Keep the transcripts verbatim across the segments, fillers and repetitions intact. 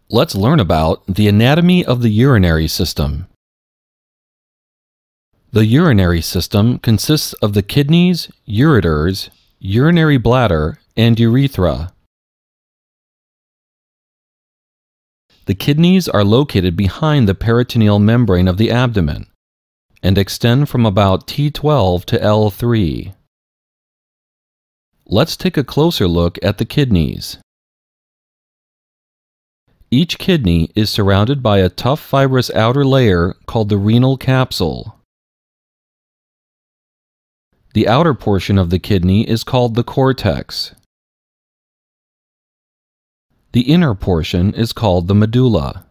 Let's learn about the anatomy of the urinary system. The urinary system consists of the kidneys, ureters, urinary bladder, and urethra. The kidneys are located behind the peritoneal membrane of the abdomen and extend from about T twelve to L three. Let's take a closer look at the kidneys. Each kidney is surrounded by a tough fibrous outer layer called the renal capsule. The outer portion of the kidney is called the cortex. The inner portion is called the medulla.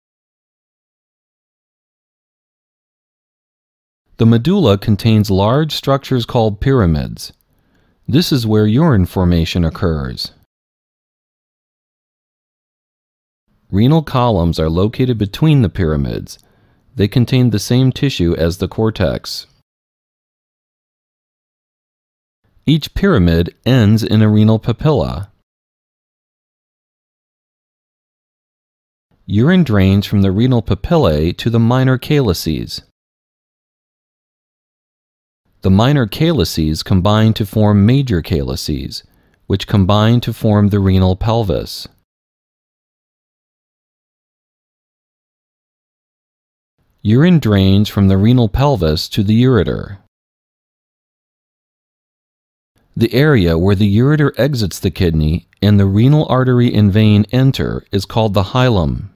The medulla contains large structures called pyramids. This is where urine formation occurs. Renal columns are located between the pyramids. They contain the same tissue as the cortex. Each pyramid ends in a renal papilla. Urine drains from the renal papillae to the minor calyces. The minor calyces combine to form major calyces, which combine to form the renal pelvis. Urine drains from the renal pelvis to the ureter. The area where the ureter exits the kidney and the renal artery and vein enter is called the hilum.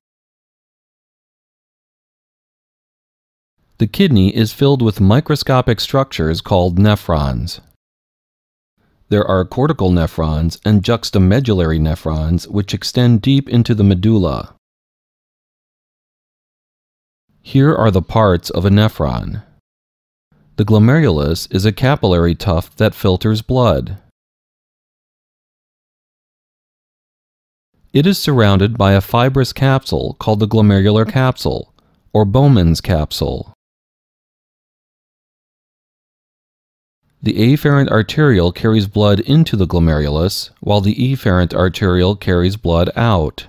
The kidney is filled with microscopic structures called nephrons. There are cortical nephrons and juxtamedullary nephrons which extend deep into the medulla. Here are the parts of a nephron. The glomerulus is a capillary tuft that filters blood. It is surrounded by a fibrous capsule called the glomerular capsule, or Bowman's capsule. The afferent arteriole carries blood into the glomerulus, while the efferent arteriole carries blood out.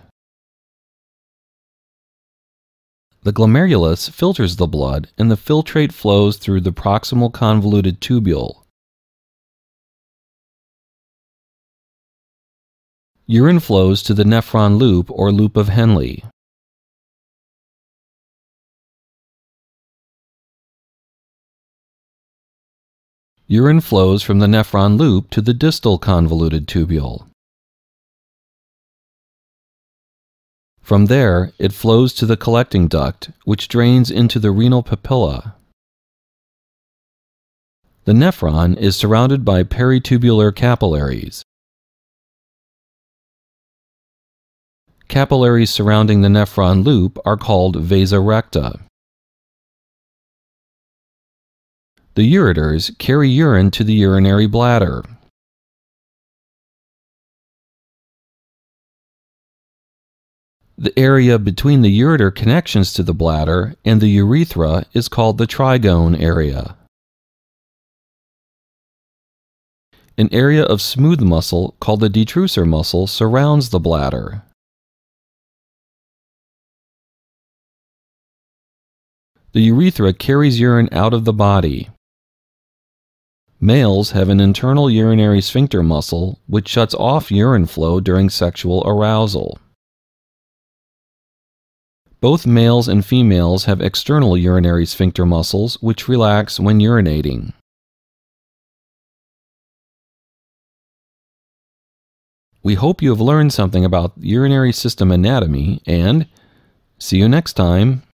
The glomerulus filters the blood, and the filtrate flows through the proximal convoluted tubule. Urine flows to the nephron loop or loop of Henle. Urine flows from the nephron loop to the distal convoluted tubule. From there, it flows to the collecting duct, which drains into the renal papilla. The nephron is surrounded by peritubular capillaries. Capillaries surrounding the nephron loop are called vasa recta. The ureters carry urine to the urinary bladder. The area between the ureter connections to the bladder and the urethra is called the trigone area. An area of smooth muscle called the detrusor muscle surrounds the bladder. The urethra carries urine out of the body. Males have an internal urinary sphincter muscle which shuts off urine flow during sexual arousal. Both males and females have external urinary sphincter muscles which relax when urinating. We hope you have learned something about urinary system anatomy, and see you next time.